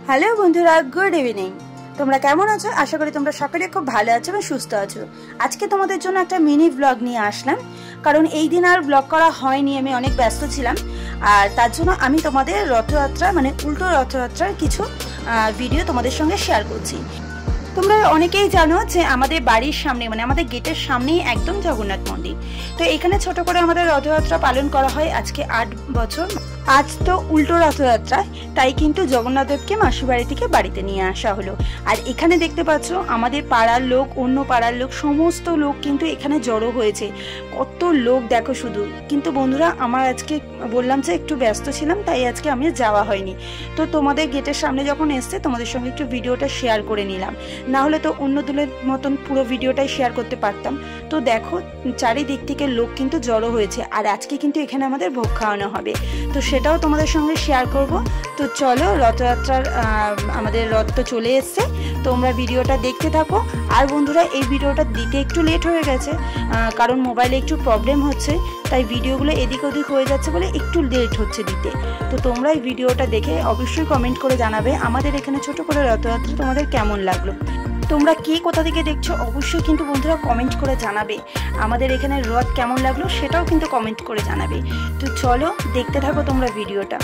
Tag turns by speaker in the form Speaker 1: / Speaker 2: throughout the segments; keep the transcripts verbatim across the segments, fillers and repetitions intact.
Speaker 1: Hello বন্ধুরা, good evening. তোমরা কেমন আছো? আশা করি তোমরা সকলে খুব ভালো আছো এবং সুস্থ আছো। আজকে তোমাদের জন্য একটা মিনি ব্লগ নিয়ে আসলাম, কারণ এই দিন আর ব্লগ করা হয়নি, আমি অনেক ব্যস্ত ছিলাম। আর তার জন্য আমি তোমাদের রথযাত্রা মানে উল্টো রথযাত্রার কিছু ভিডিও তোমাদের সঙ্গে শেয়ার করছি। তোমরা অনেকেই জানো যে আমাদের বাড়ির সামনে মানে আমাদের গেটের সামনেই একদম জগন্নাথ মন্দির। তো এখানে ছোট করে আমাদের রথযাত্রা পালন করা হয় আজকে আট বছর। আজ তো উল্টো রথযাত্রা, তাই কিন্তু জগন্নাথ দেবকে মাসির বাড়ি থেকে বাড়িতে নিয়ে আসা হলো। আর এখানে দেখতে পাচ্ছ আমাদের পাড়ার লোক, অন্য পাড়ার লোক, সমস্ত লোক কিন্তু এখানে জড়ো হয়েছে। কত লোক দেখো শুধু। কিন্তু বন্ধুরা, আমার আজকে বললাম যে একটু ব্যস্ত ছিলাম, তাই আজকে আমি যাওয়া হয়নি। তো তোমাদের গেটের সামনে যখন এসছে তোমাদের সঙ্গে একটু ভিডিওটা শেয়ার করে নিলাম, না হলে তো অন্য দলের মতন পুরো ভিডিওটাই শেয়ার করতে পারতাম। তো দেখো চারিদিক থেকে লোক কিন্তু জড়ো হয়েছে, আর আজকে কিন্তু এখানে আমাদের ভোগ খাওয়ানো হবে, তো সেটাও তোমাদের সঙ্গে শেয়ার করব। তো চলো, রথযাত্রার আমাদের রথ তো চলে এসছে, তোমরা ভিডিওটা দেখতে থাকো। আর বন্ধুরা, এই ভিডিওটা দিতে একটু লেট হয়ে গেছে, কারণ মোবাইলে একটু প্রবলেম হচ্ছে, তাই ভিডিওগুলো এদিক ওদিক হয়ে যাচ্ছে বলে একটু লেট হচ্ছে দিতে। তো তোমরা এই ভিডিওটা দেখে অবশ্যই কমেন্ট করে জানাবে আমাদের এখানে ছোট করে রথযাত্রা তোমাদের কেমন লাগলো। তোমরা কে কোথা থেকে দেখছো অবশ্যই কিন্তু বন্ধুরা কমেন্ট করে জানাবে। আমাদের এখানে রথ কেমন লাগলো সেটাও কিন্তু কমেন্ট করে জানাবে। তো চলো, দেখতে থাকো তোমরা ভিডিওটা।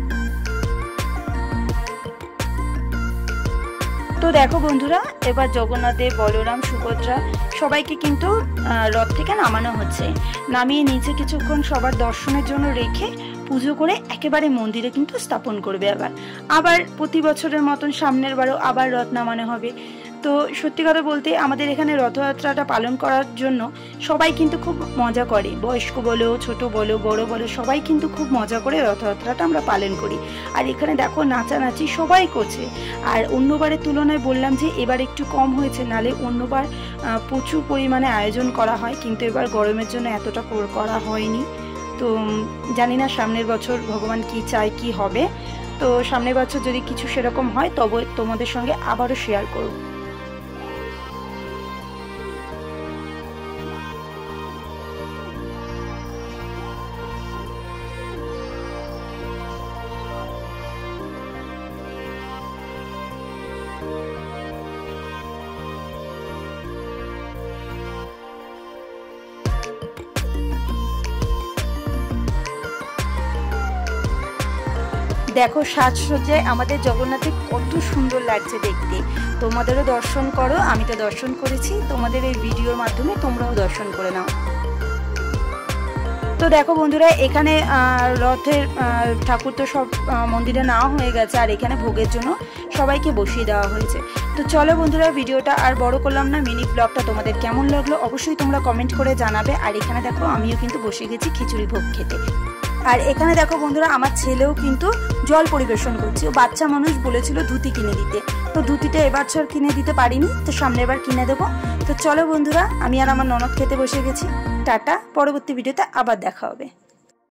Speaker 1: তো দেখো বন্ধুরা, এবার জগন্নাথদেব, বলরাম, সুভদ্রা সবাইকে কিন্তু রথ থেকে নামানো হচ্ছে। নামিয়ে নিচে কিছুক্ষণ সবার দর্শনের জন্য রেখে পুজো করে একেবারে মন্দিরে কিন্তু স্থাপন করবে। আবার আবার প্রতি বছরের মতন সামনের বারও আবার রথ নামানো হবে। তো সত্যি কথা বলতে আমাদের এখানে রথযাত্রাটা পালন করার জন্য সবাই কিন্তু খুব মজা করে, বয়স্ক বলো, ছোট বলো, বড় বলো, সবাই কিন্তু খুব মজা করে রথযাত্রাটা আমরা পালন করি। আর এখানে দেখো নাচানাচি সবাই করছে। আর অন্যবারের তুলনায় বললাম যে এবার একটু কম হয়েছে, নালে অন্যবার প্রচুর পরিমাণে আয়োজন করা হয়, কিন্তু এবার গরমের জন্য এতটা করা হয়নি। তো জানি না সামনের বছর ভগবান কি চায়, কি হবে। তো সামনের বছর যদি কিছু সেরকম হয় তবে তোমাদের সঙ্গে আবারও শেয়ার করব। দেখো সাজসজ্জায় আমাদের জগন্নাথে কত সুন্দর লাগছে দেখতে। তোমাদেরও দর্শন করো, আমি তো দর্শন করেছি, তোমাদের এই ভিডিওর মাধ্যমে তোমরাও দর্শন করে নাও। তো দেখো বন্ধুরা, এখানে রথের ঠাকুর তো সব মন্দিরে নেওয়া হয়ে গেছে, আর এখানে ভোগের জন্য সবাইকে বসিয়ে দেওয়া হয়েছে। তো চলো বন্ধুরা, ভিডিওটা আর বড় করলাম না, মিনি ব্লগটা তোমাদের কেমন লাগলো অবশ্যই তোমরা কমেন্ট করে জানাবে। আর এখানে দেখো আমিও কিন্তু বসে গেছি খিচুড়ি ভোগ খেতে। আর এখানে দেখো বন্ধুরা, আমার ছেলেও কিন্তু জল পরিবেশন করছে। ও বাচ্চা মানুষ বলেছিল ধুতি কিনে দিতে, তো ধুতিটা এবছর কিনে দিতে পারিনি, তো সামনের বার কিনে দেবো। তো চলো বন্ধুরা, আমি আর আমার ননদ খেতে বসে গেছি। টাটা, পরবর্তী ভিডিওতে আবার দেখা হবে।